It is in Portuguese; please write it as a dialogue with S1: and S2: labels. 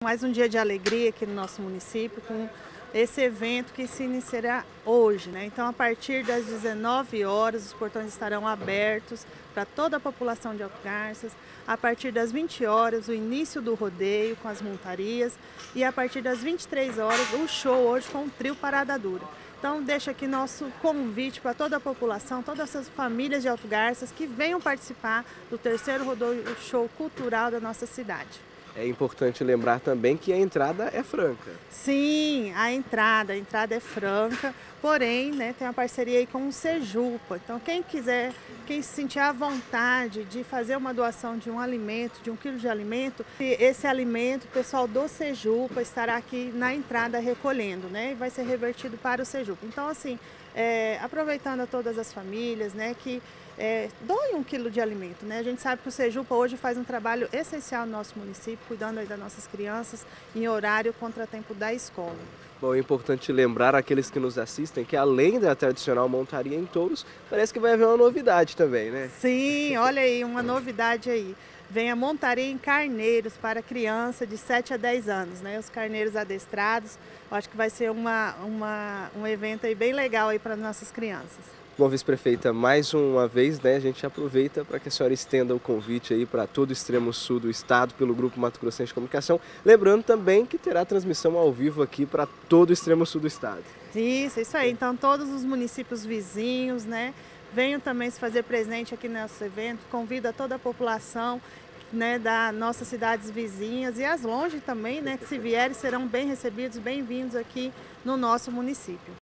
S1: Mais um dia de alegria aqui no nosso município com esse evento que se iniciará hoje, né? Então, a partir das 19 horas, os portões estarão abertos para toda a população de Alto Garças. A partir das 20 horas, o início do rodeio com as montarias. E a partir das 23 horas, o show hoje com o trio Parada Dura. Então, deixo aqui nosso convite para toda a população, todas essas famílias de Alto Garças que venham participar do terceiro rodeio show cultural da nossa cidade.
S2: É importante lembrar também que a entrada é franca.
S1: Sim, a entrada é franca, porém, né, tem uma parceria aí com o Sejupa. Então, quem quiser, quem se sentir à vontade de fazer uma doação de um alimento, de 1 quilo de alimento, esse alimento, o pessoal do Sejupa estará aqui na entrada recolhendo, né, e vai ser revertido para o Sejupa. Então, assim, aproveitando a todas as famílias, né, que doem 1 quilo de alimento, né? A gente sabe que o Sejupa hoje faz um trabalho essencial no nosso município, cuidando aí das nossas crianças em horário contratempo da escola.
S2: Bom, é importante lembrar àqueles que nos assistem que além da tradicional montaria em touros, parece que vai haver uma novidade também, né?
S1: Sim, olha aí, uma novidade aí. Vem a montaria em carneiros para criança de 7 a 10 anos, né? Os carneiros adestrados. Eu acho que vai ser um evento aí bem legal aí para nossas crianças.
S2: Bom, vice-prefeita, mais uma vez, né, a gente aproveita para que a senhora estenda o convite aí para todo o extremo sul do estado pelo Grupo Mato Grossense de Comunicação, lembrando também que terá transmissão ao vivo aqui para todo o extremo sul do estado.
S1: Isso aí. Então, todos os municípios vizinhos, né, venham também se fazer presente aqui nesse evento. Convido a toda a população, né, das nossas cidades vizinhas e as longe também, né, que se vierem serão bem recebidos, bem-vindos aqui no nosso município.